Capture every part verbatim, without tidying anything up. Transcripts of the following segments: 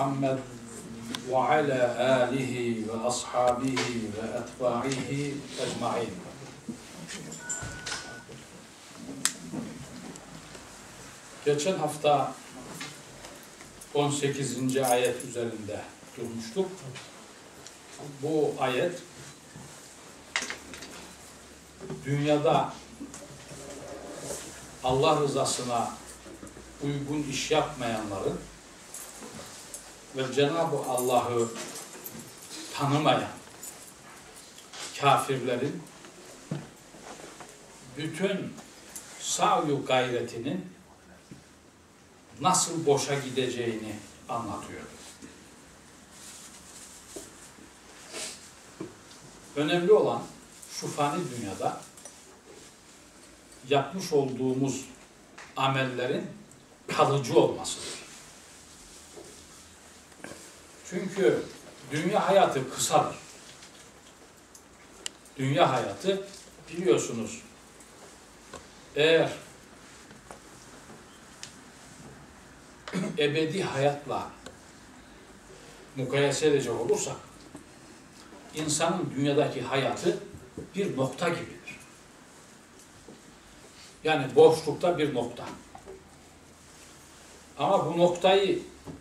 Muhammed ve ala alihi ve ashabihi ve etba'ihi ecmaîn. Geçen hafta on sekizinci ayet üzerinde durmuştuk. Bu ayet dünyada Allah rızasına uygun iş yapmayanların ve Cenab-ı Allah'ı tanımayan kafirlerin bütün sa'yu gayretinin nasıl boşa gideceğini anlatıyor. Önemli olan şu fani dünyada yapmış olduğumuz amellerin kalıcı olmasıdır. Çünkü dünya hayatı kısadır. Dünya hayatı biliyorsunuz, eğer ebedi hayatla mukayese edecek olursak, insanın dünyadaki hayatı bir nokta gibidir. Yani boşlukta bir nokta. Ama bu noktayı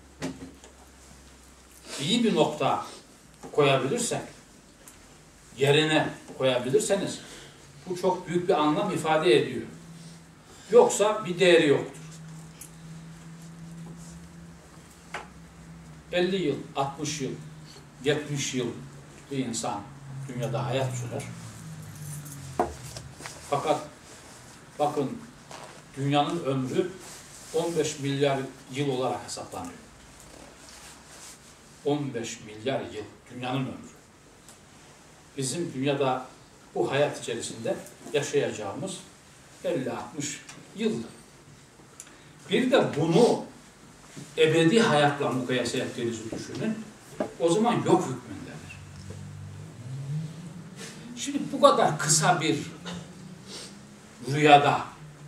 iyi bir nokta koyabilirsek, yerine koyabilirseniz, bu çok büyük bir anlam ifade ediyor. Yoksa bir değeri yoktur. elli yıl, altmış yıl, yetmiş yıl bir insan dünyada hayat sürer. Fakat bakın, dünyanın ömrü on beş milyar yıl olarak hesaplanıyor. on beş milyar yıl dünyanın ömrü. Bizim dünyada bu hayat içerisinde yaşayacağımız elli altmış yıldır. Bir de bunu ebedi hayatla mukayese ettiğinizi düşünün. O zaman yok hükmündedir. Şimdi bu kadar kısa bir rüyada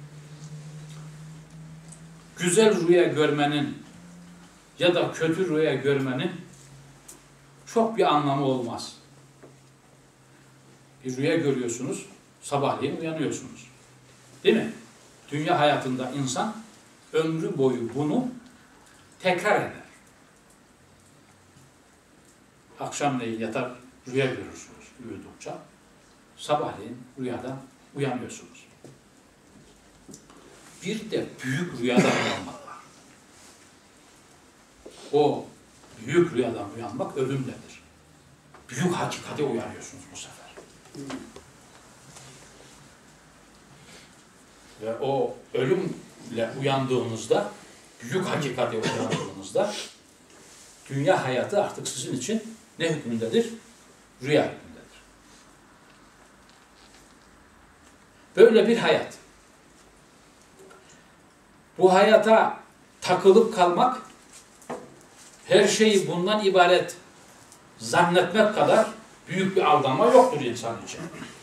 güzel rüya görmenin ya da kötü rüya görmenin çok bir anlamı olmaz. Bir rüya görüyorsunuz, sabahleyin uyanıyorsunuz. Değil mi? Dünya hayatında insan ömrü boyu bunu tekrar eder. Akşamleyin yatar, rüya görürsünüz uyudukça. Sabahleyin rüyadan uyanıyorsunuz. Bir de büyük rüyadan uyanmak var. O büyük rüyadan uyanmak ölümledir. Büyük hakikate uyanıyorsunuz bu sefer. Ve o ölümle uyandığınızda, büyük hakikate uyandığınızda, dünya hayatı artık sizin için ne hükmündedir? Rüya hükmündedir. Böyle bir hayat. Bu hayata takılıp kalmak, her şeyi bundan ibaret zannetmek kadar büyük bir aldanma yoktur insan için.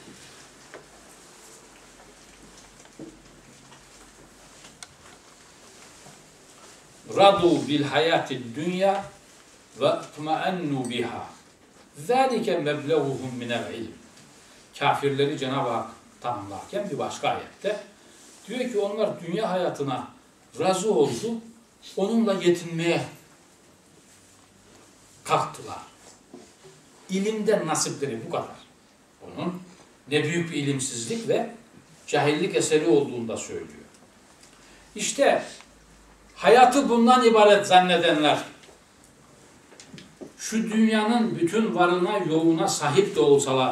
Radu bil hayati dünya ve tmaennu biha. Zalike mebleğuhum minel ilm. Kafirleri Cenab-ı Hak tanımlarken bir başka ayette diyor ki onlar dünya hayatına razı oldu, onunla yetinmeye kalktılar. İlimden nasipleri bu kadar. Bunun ne büyük bir ilimsizlik ve cahillik eseri olduğunu da söylüyor. İşte hayatı bundan ibaret zannedenler, şu dünyanın bütün varına yoğuna sahip de olsalar,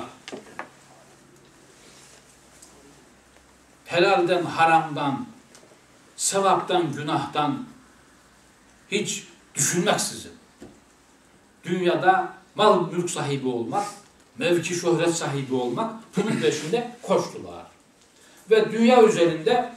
helalden, haramdan, sevaptan, günahtan hiç düşünmeksizin dünyada mal mülk sahibi olmak, mevki şöhret sahibi olmak, bunun peşinde koştular. Ve dünya üzerinde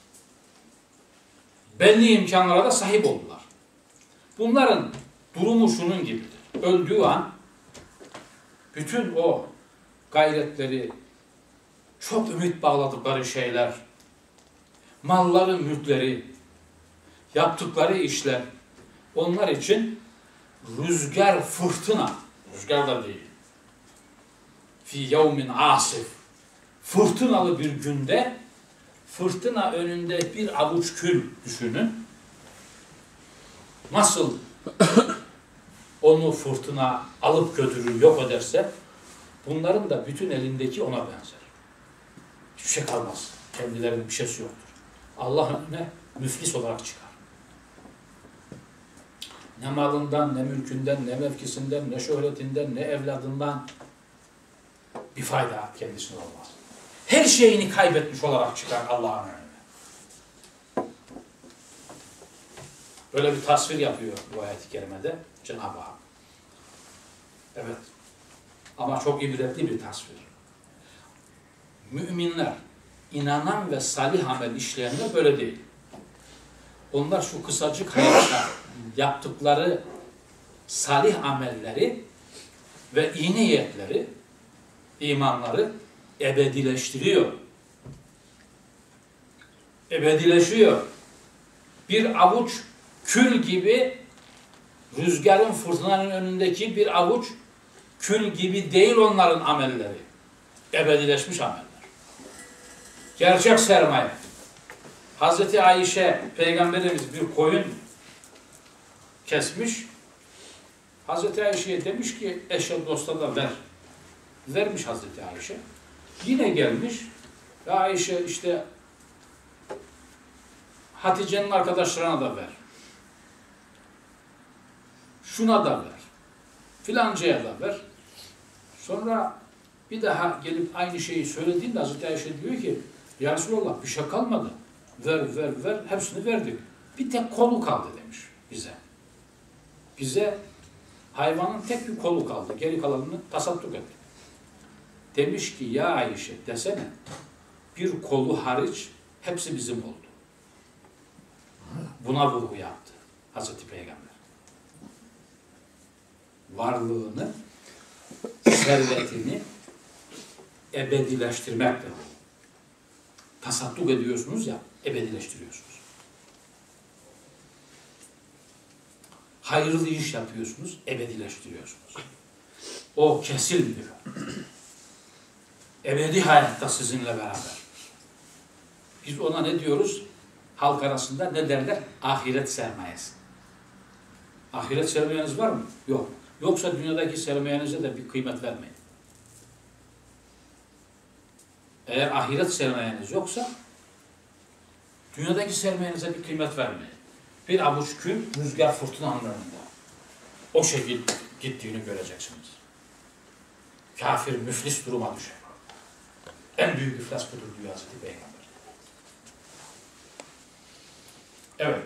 belli imkanlara da sahip oldular. Bunların durumu şunun gibidir. Öldüğü an bütün o gayretleri, çok ümit bağladıkları şeyler, malları, mülkleri, yaptıkları işler onlar için rüzgar, fırtına, rüzgar da değil, fi yevmin asif, fırtınalı bir günde, fırtına önünde bir avuç kül düşünün, nasıl onu fırtına alıp götürür, yok ederse, bunların da bütün elindeki ona benzer. Hiçbir şey kalmaz. Kendilerinin bir şeysi yoktur. Allah önüne müflis olarak çıkar. Ne malından, ne mülkünden, ne mevkisinden, ne şöhretinden, ne evladından bir fayda kendisine olmaz. Her şeyini kaybetmiş olarak çıkar Allah'ın önüne. Böyle bir tasvir yapıyor bu ayet-i kerimede Cenab-ı Hak. Evet. Ama çok ibretli bir tasvir. Müminler, inanan ve salih amel işleyenler böyle değil. Onlar şu kısacık hayatta yaptıkları salih amelleri ve iyi niyetleri, imanları ebedileştiriyor. Ebedileşiyor. Bir avuç kül gibi, rüzgarın, fırtınanın önündeki bir avuç kül gibi değil onların amelleri. Ebedileşmiş ameller. Gerçek sermaye. Hazreti Ayşe Peygamberimiz bir koyun kesmiş. Hazreti Ayşe'ye demiş ki eşe dosta da ver. Vermiş Hazreti Ayşe. Yine gelmiş. Ya Ayşe işte Hatice'nin arkadaşlarına da ver. Şuna da ver. Filancaya da ver. Sonra bir daha gelip aynı şeyi söylediğinde Hazreti Ayşe diyor ki ya Resulallah bir şey kalmadı. Ver, ver, ver. Hepsini verdik. Bir tek kolu kaldı demiş bize. Bize hayvanın tek bir kolu kaldı. Geri kalanını tasadduk etti. Demiş ki ya Ayşe desene bir kolu hariç hepsi bizim oldu. Buna vurgu yaptı Hazreti Peygamber. Varlığını, servetini ebedileştirmekle. Tasadduk ediyorsunuz ya, ebedileştiriyorsunuz. Hayırlı iş yapıyorsunuz, ebedileştiriyorsunuz. O kesilmiyor. Ebedi hayatta sizinle beraber. Biz ona ne diyoruz? Halk arasında ne derler? Ahiret sermayesi. Ahiret sermayeniz var mı? Yok. Yoksa dünyadaki sermayenize de bir kıymet vermeyin. Eğer ahiret sermayeniz yoksa dünyadaki sermayenize bir kıymet vermeyin. Bir avuç kül rüzgar fırtınanın önünde. O şekilde gittiğini göreceksiniz. Kafir müflis duruma düşer. En büyük iflas budur diyor Hazreti Peygamber. Evet.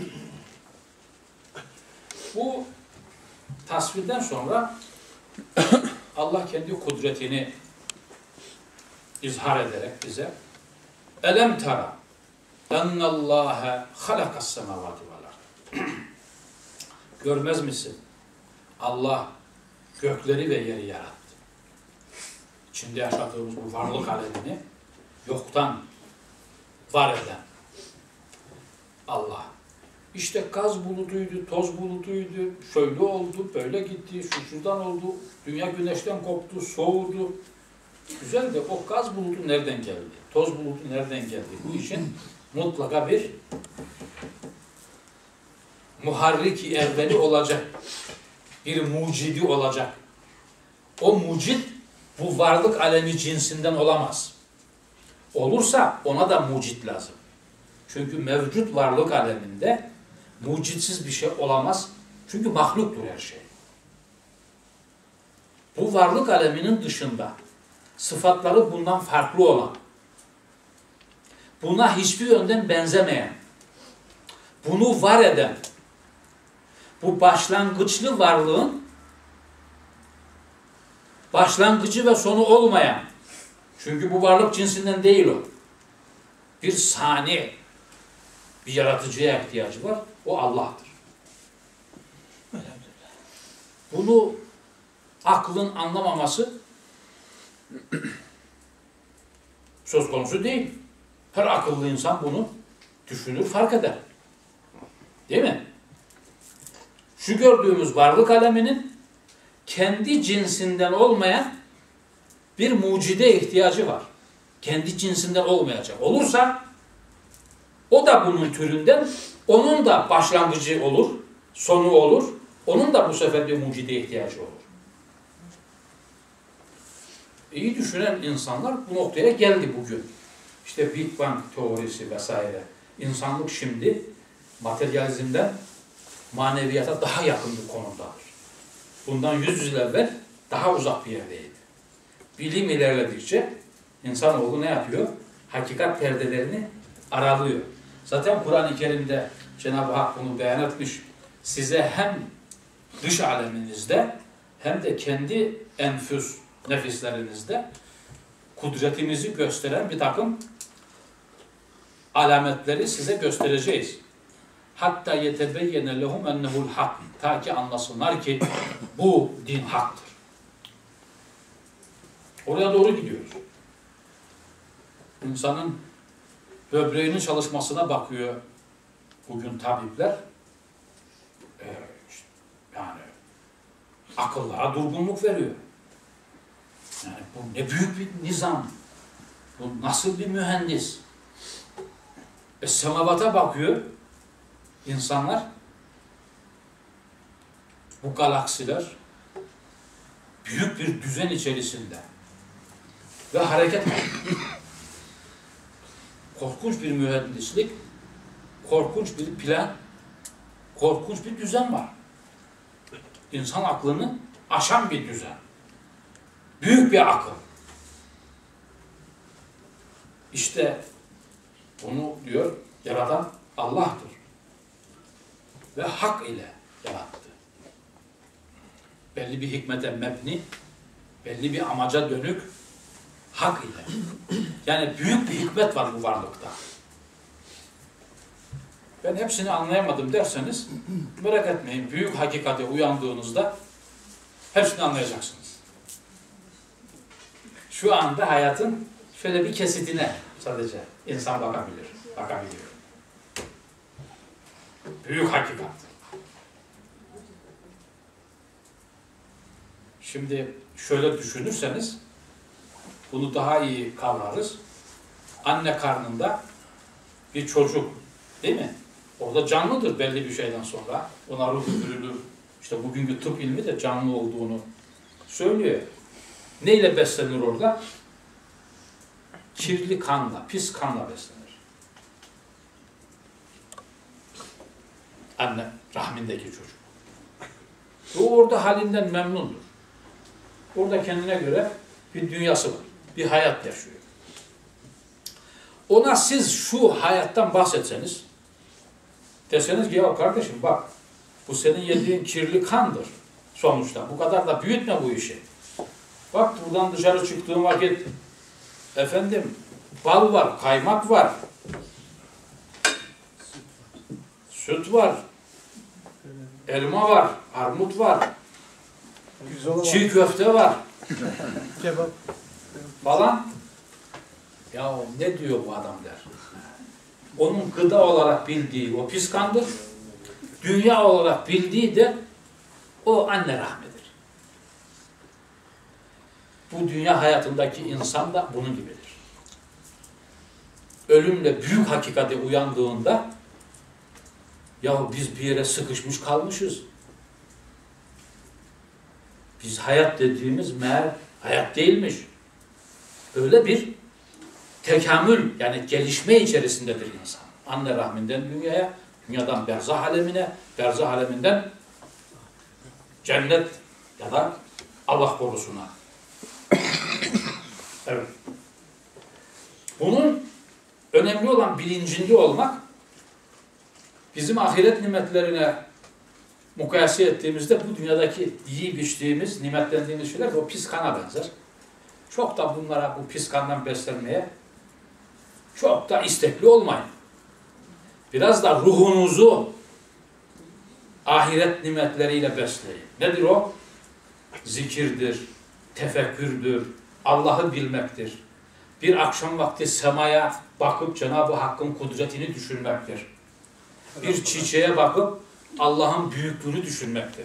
Bu tasvirden sonra Allah kendi kudretini izhar ederek bize elem tara ennallâhe halakas semâvâti vel ard. Görmez misin? Allah gökleri ve yeri yarattı. İçinde yaşadığımız bu varlık alemini yoktan var eden Allah. İşte gaz bulutuydu, toz bulutuydu, şöyle oldu, böyle gitti, şu şuradan oldu, dünya güneşten koptu, soğudu. Güzel de o gaz bulutu nereden geldi? Toz bulutu nereden geldi? Bu için mutlaka bir muharrik-i evveli olacak. Bir mucidi olacak. O mucid bu varlık alemi cinsinden olamaz. Olursa ona da mucid lazım. Çünkü mevcut varlık aleminde mucitsiz bir şey olamaz. Çünkü mahluktur her şey. Bu varlık aleminin dışında sıfatları bundan farklı olan, buna hiçbir yönden benzemeyen, bunu var eden, bu başlangıçlı varlığın başlangıcı ve sonu olmayan, çünkü bu varlık cinsinden değil o, bir sani, bir yaratıcıya ihtiyacı var, o Allah'tır. Bunu aklın anlamaması söz konusu değil. Her akıllı insan bunu düşünür, fark eder. Değil mi? şu gördüğümüz varlık aleminin kendi cinsinden olmayan bir mucide ihtiyacı var. Kendi cinsinden olmayacak. Olursa o da bunun türünden, onun da başlangıcı olur, sonu olur. Onun da bu sefer bir mucide ihtiyacı olur. İyi düşünen insanlar bu noktaya geldi bugün. İşte Big Bang teorisi vesaire. İnsanlık şimdi materyalizmden maneviyata daha yakın bir konumdadır. Bundan yüz yıl evvel daha uzak bir yerdeydi. Bilim ilerledikçe insanoğlu ne yapıyor? Hakikat perdelerini aralıyor. Zaten Kur'an-ı Kerim'de Cenab-ı Hak bunu beyan etmiş. Size hem dış aleminizde hem de kendi enfüs nefislerinizde kudretimizi gösteren bir takım alametleri size göstereceğiz. Hatta yetebeyyene lehum ennehu'l hak. Ta ki anlasınlar ki bu din haktır. Oraya doğru gidiyoruz. İnsanın böbreğinin çalışmasına bakıyor bugün tabipler. Ee, işte, yani akıllara durgunluk veriyor. Yani bu ne büyük bir nizam. Bu nasıl bir mühendis. E, semavata bakıyor insanlar. Bu galaksiler büyük bir düzen içerisinde ve hareket ediyor. Korkunç bir mühendislik, korkunç bir plan, korkunç bir düzen var. İnsan aklını aşan bir düzen. Büyük bir akıl. İşte bunu diyor, yaratan Allah'tır. Ve hak ile yarattı. Belli bir hikmete mebni, belli bir amaca dönük hak ile. Yani büyük bir hikmet var bu varlıkta. Ben hepsini anlayamadım derseniz merak etmeyin. Büyük hakikate uyandığınızda hepsini anlayacaksınız. Şu anda hayatın şöyle bir kesitine sadece insan bakabilir. Bakabiliyor. Büyük hakikat. Şimdi şöyle düşünürseniz bunu daha iyi kavrarız. Anne karnında bir çocuk, değil mi? Orada canlıdır belli bir şeyden sonra. Ona ruh üfürülür. İşte bugünkü tıp ilmi de canlı olduğunu söylüyor. Neyle beslenir orada? Kirli kanla, pis kanla beslenir. Anne rahmindeki çocuk. O orada halinden memnundur. Orada kendine göre bir dünyası var. Bir hayat yaşıyor. Ona siz şu hayattan bahsetseniz, deseniz ki ya kardeşim bak, bu senin yediğin kirli kandır sonuçta. Bu kadar da büyütme bu işi. Bak buradan dışarı çıktığın vakit efendim bal var, kaymak var, süt var, elma var, armut var, çiğ köfte var kebap falan. Ya ne diyor bu adam der. Onun gıda olarak bildiği o pis kandır. Dünya olarak bildiği de o anne rahmidir. Bu dünya hayatındaki insan da bunun gibidir. Ölümle büyük hakikate uyandığında ya biz bir yere sıkışmış kalmışız. Biz hayat dediğimiz meğer hayat değilmiş. Öyle bir tekamül yani gelişme içerisindedir insan. Anne rahminden dünyaya, dünyadan berzah alemine, berzah aleminden cennet ya da Allah korusuna. Evet. Bunun önemli olan bilincinde olmak bizim ahiret nimetlerine mukayese ettiğimizde bu dünyadaki yiyip içtiğimiz, nimetlendiğimiz şeyler o pis kana benzer. Çok da bunlara, bu pis kandan beslenmeye çok da istekli olmayın. Biraz da ruhunuzu ahiret nimetleriyle besleyin. Nedir o? Zikirdir, tefekkürdür, Allah'ı bilmektir. Bir akşam vakti semaya bakıp Cenab-ı Hakk'ın kudretini düşünmektir. Bir çiçeğe bakıp Allah'ın büyüklüğünü düşünmektir.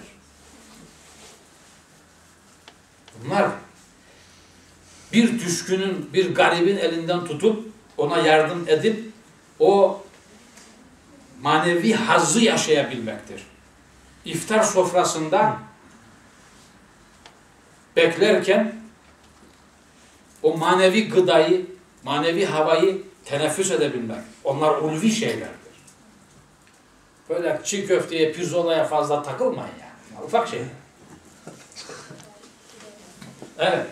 Bunlar bir düşkünün, bir garibin elinden tutup ona yardım edip o manevi hazzı yaşayabilmektir. İftar sofrasında beklerken o manevi gıdayı, manevi havayı teneffüs edebilmek. Onlar ulvi şeylerdir. Böyle çiğ köfteye, pirzolaya fazla takılmayın yani. Ufak şey. Evet.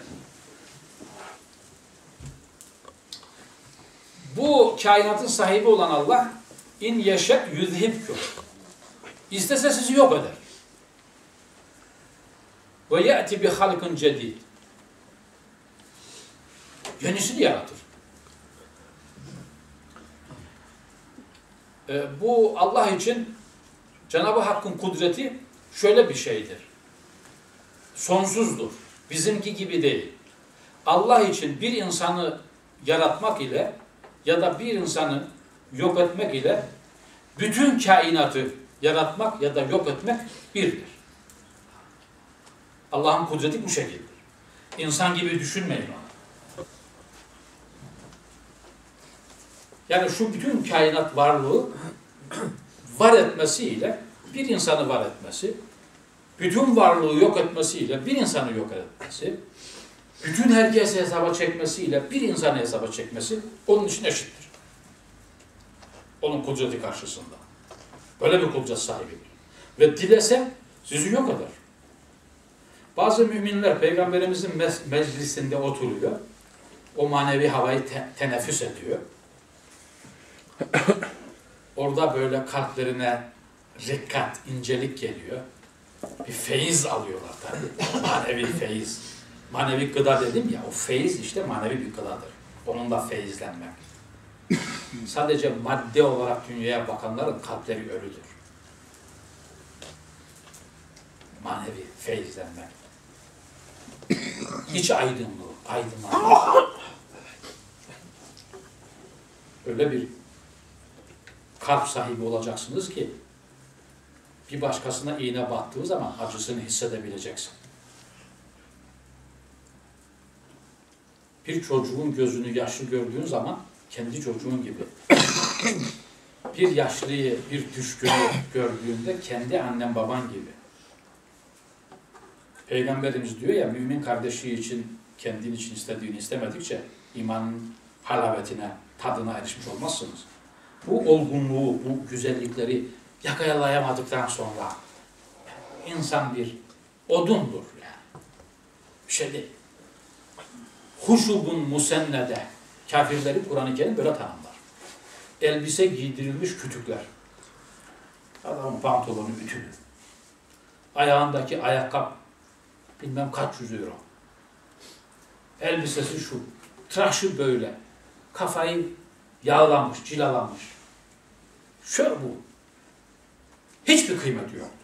Bu kainatın sahibi olan Allah in yeşet yüzhibkum. İstese sizi yok eder. Ve ye'ti bi halkın cedid. Yenisini yaratır. Ee, bu Allah için Cenab-ı Hakk'ın kudreti şöyle bir şeydir. Sonsuzdur. Bizimki gibi değil. Allah için bir insanı yaratmak ile ya da bir insanı yok etmek ile bütün kainatı yaratmak ya da yok etmek birdir. Allah'ın kudreti bu şekildedir. İnsan gibi düşünmeyin onu. Yani şu bütün kainat varlığı var etmesiyle bir insanı var etmesi, bütün varlığı yok etmesiyle bir insanı yok etmesi, bütün herkesi hesaba çekmesiyle bir insanı hesaba çekmesi onun için eşittir. Onun kudreti karşısında. Böyle bir kudret sahibidir. Ve dilese sizi yok eder. Bazı müminler Peygamberimizin meclisinde oturuyor. O manevi havayı te teneffüs ediyor. Orada böyle kalplerine rikkat, incelik geliyor. Bir feyiz alıyorlar tabii. Manevi feyiz. Manevi gıda dedim ya, o feyiz işte manevi bir gıdadır. Onunla feyizlenmek. Sadece madde olarak dünyaya bakanların kalpleri ölüdür. Manevi feyizlenmek. İç aydınlığı, aydınlanmak. Öyle bir kalp sahibi olacaksınız ki bir başkasına iğne battığı zaman acısını hissedebileceksin. Bir çocuğun gözünü yaşlı gördüğün zaman kendi çocuğun gibi. Bir yaşlıyı, bir düşkünü gördüğünde kendi annen baban gibi. Peygamberimiz diyor ya, mümin kardeşi için kendin için istediğini istemedikçe imanın halavetine, tadına erişmiş olmazsınız. Bu olgunluğu, bu güzellikleri yakalayamadıktan sonra insan bir odundur yani. Bir şey değil. Huşubun musennede. Kafirleri Kur'an-ı Kerim böyle tanımlar. Elbise giydirilmiş kütükler. Adamın pantolonu ütülü. Ayağındaki ayakkabı bilmem kaç yüz euro. Elbisesi şu. Tıraşı böyle. Kafayı yağlamış, cilalamış. Şöyle bu. Hiçbir kıymeti yoktur.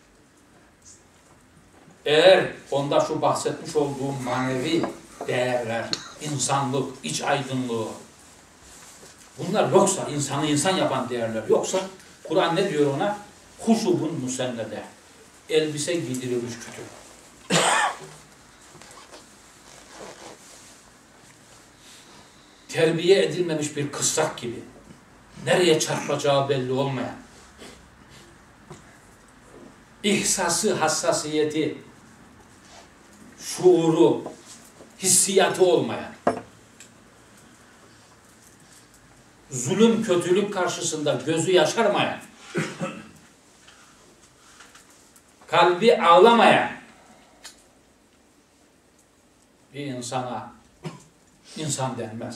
Eğer onda şu bahsetmiş olduğum manevi değerler, insanlık, iç aydınlığı, bunlar yoksa, insanı insan yapan değerler yoksa, Kur'an ne diyor ona? Huşubun musennede. Elbise giydirilmiş kütük. Terbiye edilmemiş bir kısrak gibi. Nereye çarpacağı belli olmayan. İhsası, hassasiyeti, şuuru, hissiyatı olmayan. Zulüm, kötülük karşısında gözü yaşarmayan. Kalbi ağlamayan bir insana insan denmez.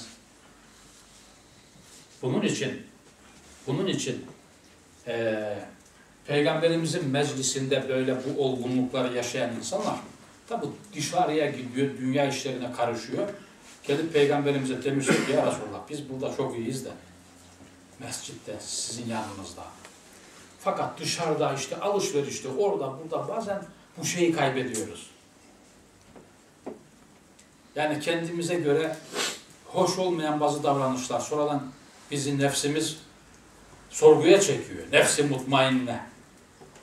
Bunun için bunun için e, Peygamberimizin meclisinde böyle bu olgunlukları yaşayan insanlar tabi dışarıya gidiyor, dünya işlerine karışıyor. Gelip Peygamberimize demişler ki ya Resulallah biz burada çok iyiyiz de mescitte sizin yanınızda. Fakat dışarıda işte alışverişte orada burada bazen bu şeyi kaybediyoruz. Yani kendimize göre hoş olmayan bazı davranışlar sonradan bizi nefsimiz sorguya çekiyor. Nefsi mutmainne.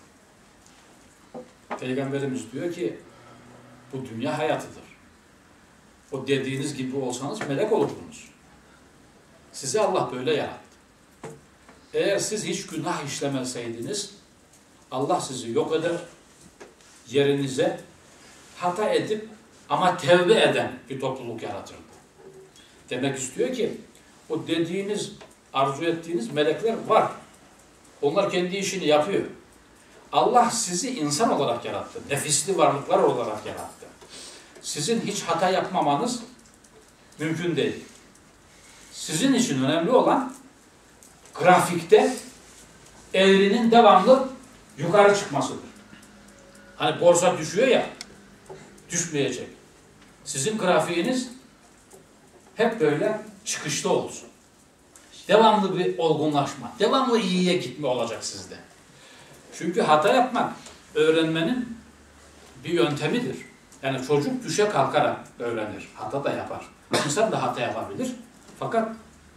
Peygamberimiz diyor ki bu dünya hayatıdır. O dediğiniz gibi olsanız melek olurdunuz. Sizi Allah böyle yarattı. Eğer siz hiç günah işlemeseydiniz Allah sizi yok eder, yerinize hata edip ama tevbe eden bir topluluk yaratırdı. Demek istiyor ki o dediğiniz, arzu ettiğiniz melekler var. Onlar kendi işini yapıyor. Allah sizi insan olarak yarattı. Nefisli varlıklar olarak yarattı. Sizin hiç hata yapmamanız mümkün değil. Sizin için önemli olan grafikte eğrinin devamlı yukarı çıkmasıdır. Hani borsa düşüyor ya, düşmeyecek. Sizin grafiğiniz hep böyle çıkışta olsun. Devamlı bir olgunlaşma, devamlı iyiye gitme olacak sizde. Çünkü hata yapmak öğrenmenin bir yöntemidir. Yani çocuk düşe kalkarak öğrenir, hata da yapar. İnsan da hata yapabilir. Fakat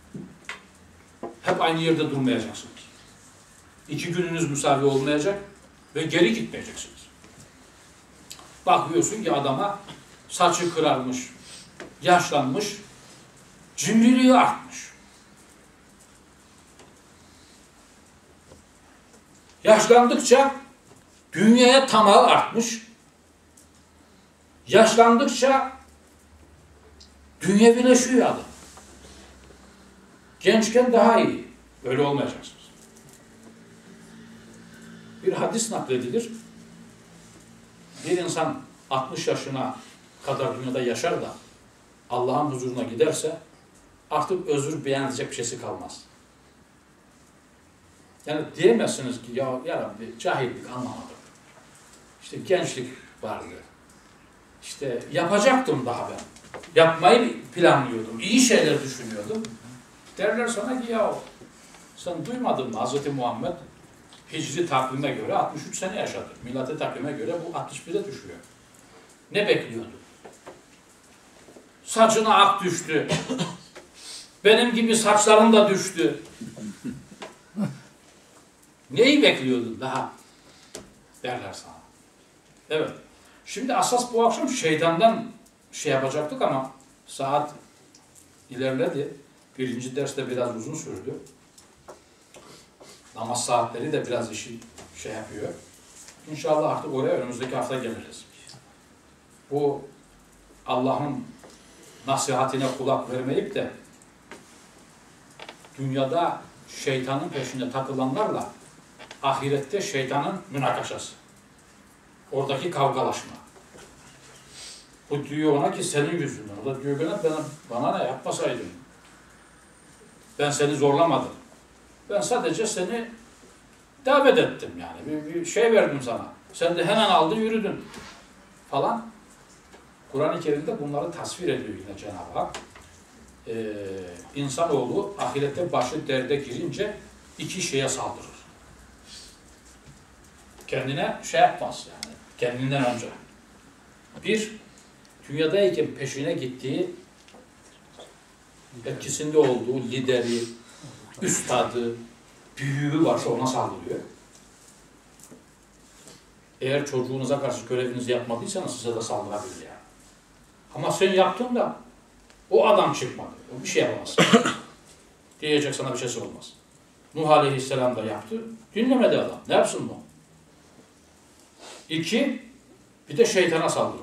hep aynı yerde durmayacaksınız. İki gününüz müsavi olmayacak ve geri gitmeyeceksiniz. Bakıyorsun ki adama saçı kırarmış, yaşlanmış, cimriliği artmış. Yaşlandıkça dünyaya tamahı artmış. Yaşlandıkça dünyevileşiyor adam. Gençken daha iyi. Öyle olmayacaksınız. Bir hadis nakledilir. Bir insan altmış yaşına kadar dünyada yaşar da Allah'ın huzuruna giderse artık özür beyan edecek bir şeysi kalmaz. Yani diyemezsiniz ki ya, ya Rabbi cahillik anlamadım. İşte gençlik vardı. İşte yapacaktım daha ben. Yapmayı planlıyordum. İyi şeyler düşünüyordum. Derler sana ki ya sen duymadın mı Hazreti Muhammed Hicri takvime göre altmış üç sene yaşadı. Miladi takvime göre bu altmış bire düşüyor. Ne bekliyordu? Saçına ak düştü. Benim gibi saçlarım da düştü. Neyi bekliyordun daha? Derler sana. Evet. Şimdi asas bu akşam şeytandan şey yapacaktık ama saat ilerledi. Birinci derste biraz uzun sürdü. Namaz saatleri de biraz işi şey yapıyor. İnşallah artık oraya önümüzdeki hafta geliriz. Bu Allah'ın nasihatine kulak vermeyip de dünyada şeytanın peşinde takılanlarla ahirette şeytanın münakaşası. Oradaki kavgalaşma. Bu diyor ona ki senin yüzünden. O da diyor bana, bana, bana ne yapmasaydın. Ben seni zorlamadım. Ben sadece seni davet ettim yani. Bir, bir şey verdim sana. Sen de hemen aldın yürüdün. Falan. Kur'an-ı Kerim'de bunları tasvir ediyor yine Cenab-ı Hak. Ee, insanoğlu ahirette başı derde girince iki şeye saldırır. Kendine şey yapmaz yani. Kendinden önce. Bir, dünyadayken peşine gittiği, etkisinde olduğu lideri, üstadı, büyüğü varsa ona saldırıyor. Eğer çocuğunuza karşı görevinizi yapmadıysanız size de saldırabilir yani. Ama sen yaptın da o adam çıkmadı. O bir şey yapamaz. Diyecek sana bir şeysi olmaz. Nuh Aleyhisselam da yaptı. Dinlemedi adam. Ne yapsın bu? İki, bir de şeytana saldırır.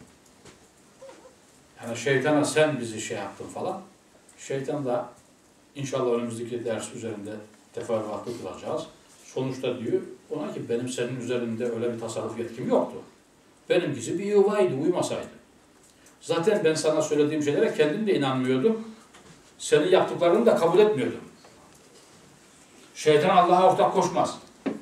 Yani şeytana sen bizi şey yaptın falan. Şeytan da inşallah önümüzdeki ders üzerinde teferruatlı kılacağız. Sonuçta diyor ona ki benim senin üzerinde öyle bir tasarruf yetkim yoktu. Benimkisi bir yuvaydı, uymasaydı. Zaten ben sana söylediğim şeylere kendim de inanmıyordum. Senin yaptıklarını da kabul etmiyordum. Şeytan Allah'a ortak koşmaz.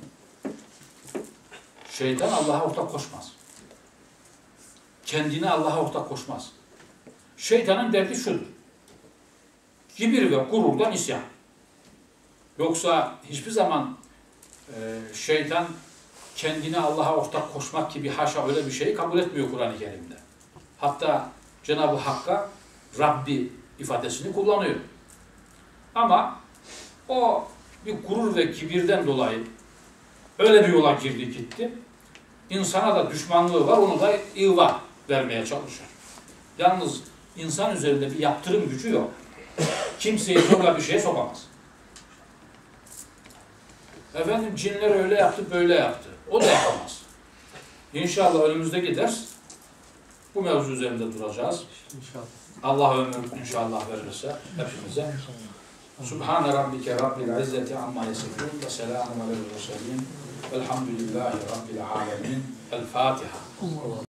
Şeytan Allah'a ortak koşmaz. Kendine Allah'a ortak koşmaz. Şeytanın derdi şudur. Kibir ve gururdan isyan. Yoksa hiçbir zaman e, şeytan kendine Allah'a ortak koşmak gibi haşa öyle bir şeyi kabul etmiyor Kur'an-ı Kerim'de. Hatta Cenab-ı Hakk'a Rabbi ifadesini kullanıyor. Ama o bir gurur ve kibirden dolayı öyle bir yola girdi gitti. insana da düşmanlığı var, onu da ihva vermeye çalışıyor. Yalnız insan üzerinde bir yaptırım gücü yok. Kimseyi zorla bir şeye sokamaz. Efendim cinler öyle yaptı, böyle yaptı. O da yapamaz. İnşallah önümüzdeki ders bu mevzu üzerinde duracağız. İnşallah. Allah ömür inşallah verirse hepimize. Subhane rabbike rabbil izzeti amma yasifun ve selamun aleyhi ve sellem. Velhamdülillahi rabbil alemin. El Fatiha.